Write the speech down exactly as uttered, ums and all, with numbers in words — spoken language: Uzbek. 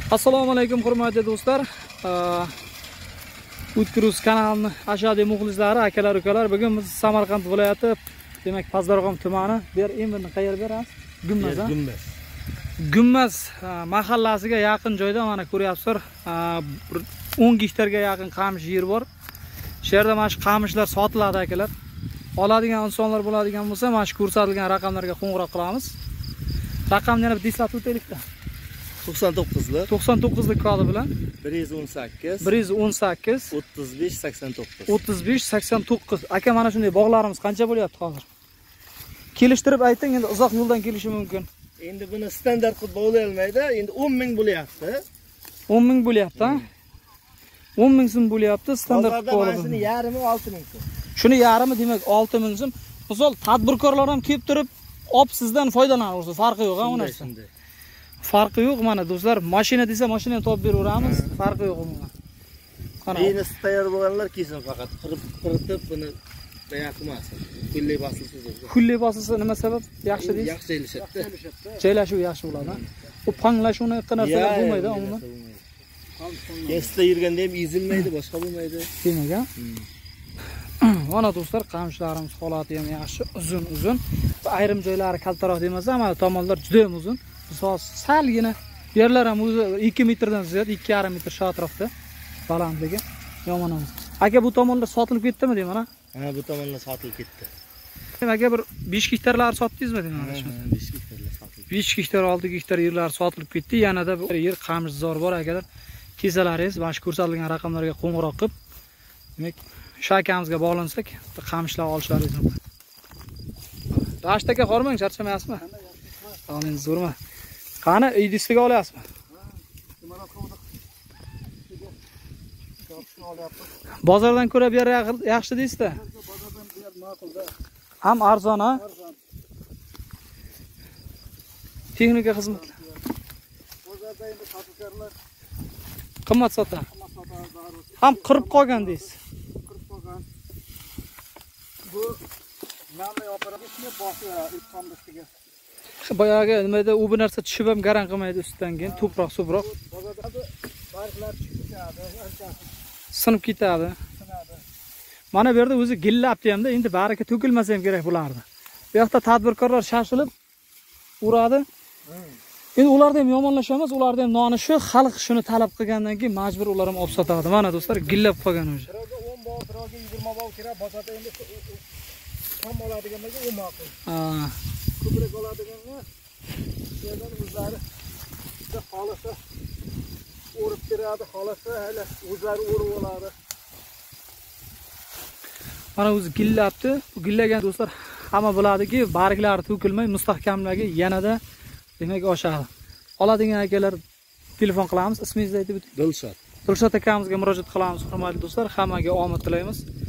Assalomu alaykum hurmatli do'stlar. O'tkiruz kanalining ashaddiy muxlislari, akalar, ukalar. Bugun biz Samarqand viloyati, demak, Pazdarg'om tumani. Bu yer endi qayerda beramiz? Gumbaz, ha? Gumbaz. Gumbaz mahallasiga yaqin joyda mana ko'ryapsizlar. o'n gektarga yaqin qamish yer bor. Shu yerda mana shu qamishlar sotiladi, akalar. Oladigan insonlar bo'ladigan bo'lsa, mana shu ko'rsatilgan raqamlarga qo'ng'iroq qilamiz. Raqamni yana bir eslatib o'taylik-da. to'qson to'qqizlik to'qson to'qqizlik kodi bilan bir yuz o'n sakkiz bir yuz o'n sakkiz o'ttiz besh sakson to'qqiz o'ttiz besh sakson to'qqiz. Aka, mana shunday bog'larimiz qancha bo'lyapti hozir? Kelishtirib ayting, endi uzoq yo'ldan kelishi mumkin. Endi buni standart qilib bo'la olmaydi. Endi o'n ming bo'lyapti. o'n ming bo'lyapti, ha? o'n ming so'm bo'lyapti standart qilib bo'ladi. Hozirda shuni yarmi olti ming so'm. Shuni yarmi, demak olti ming so'm. Misol tadbirkorlar ham kelib turib, olib sizdan foydalanaversa, farqi yo'q, ha, u narsa. Farqi yo'q, mana do'stlar, mashina desa mashinani topib beraveramiz, farqi yo'q umuman. Qana. Endi tayyor bo'lganlar kelsin, faqat qirib qiritib buni tayyor qilmasin. Kullay bosilsa o'zi. Kullay bosilsa nima sabab? Yaxshi deysiz? Yaxshi joylashadi. Joylashuv yaxshi bo'ladi. Bu panglashuvni qanaqalar bo'lmaydi umuman. Yesda yurganda ham ezilmaydi, boshqa bo'lmaydi. Demak, ha? Mana do'stlar, qamishlarimiz holati ham yaxshi, uzun-uzun. Ayrim joylari kaltaroq demasa, mana tomonlar juda ham uzun. Misol salgina yerlar ham o'zi ikki metrdan ziyod, ikki yarim metr shu atrofda balandligi. Yomon emas. Aka, bu tomonlar sotilib ketdimi deyman, ha? Ha, bu tomonlar sotilib ketdi. Aka, bir besh gektarlar sotdingizmi deyman, ha? besh gektarlar sotildi. besh gektar, olti gektar yerlar sotilib ketdi. Yanada bir yer qamishzor bor, akalar. Kesalaringiz mana shu ko'rsatilgan raqamlarga qo'ng'iroq qilib, demak, shu akamizga bog'lansak, qamishlar olishlaringiz mumkin. Rashid aka, hormang, charchamayapsizmi? Sog'ligingiz zo'rmi? Qani, uyni ustiga olyapsizmi? Bozordan ko'ra bu yer yaxshi deysiz-da. Bozordan bu yer ma'qul-da. Ham arzon, ha? Arzon. Texnika xizmatlar. Bozorda endi tadbirkorlar qimmat sotadi. qimmat sotadi, baribir. Ham qirib qolgan deysiz. Qirib qolgan. Bu namli operatsiya boshiga ilk qamdishiga. Boyagi nimada u bir narsa tushib ham garan qilmaydi ustidan keyin, to'proq, so'proq. Bozorda barglar tushib ketadi, anchasi Sinib ketadi. sinadi. Mana bu yerda o'zi gillabdi hamda, endi baraka to'kilmasa ham kerak bularni. Bu yoqda tadbirkorlar shashilib uradi. Endi ularda ham yomonlashamiz, ularda ham noni shu, xalq shuni talab qilgandan keyin majbur ular ham olib sotadi. Mana do'stlar, gillab qolgan o'zi. Birovga o'n bog', birovga yigirma bog' kerak, bozorda endi kam oladiganlarga u ma'qul. Ha. Ko'proq oladiganlar yerdan o'zlari juda xolisa o'rib beradi, xolisa hali o'zlari o'rib oladi. Mana o'zi gillabdi. Bu gillagan do'stlar hamma biladiki, barglari to'kilmay mustahkamligi yanada demak oshadi. Oladigan akalar telefon qilamiz, ismingizni aytib o'ting. Dilshod. Dilshod akamizga murojaat qilamiz, hurmatli do'stlar. Hammaga omad tilaymiz.